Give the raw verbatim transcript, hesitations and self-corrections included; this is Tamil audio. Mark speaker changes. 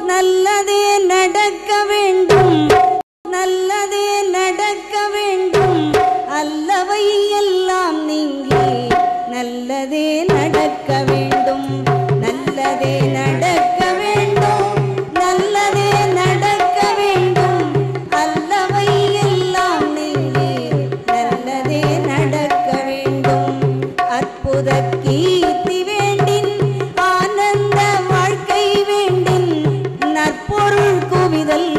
Speaker 1: நல்லதே நடக்க வேண்டும் நல்லதே நடக்க வேண்டும் அல்லவை எல்லாம் நீங்கி நல்லதே நடக்க வேண்டும் நல்லதே நடக்க வேண்டும் நல்லதே நடக்க வேண்டும் அல்லவை எல்லாம் நீங்கி நல்லதே நடக்க வேண்டும் அற்புத கீர்த்தி வேண்டின் ஆனந்த வாழ்க்கை வேண்டின் நற்பொருள் குவிதல்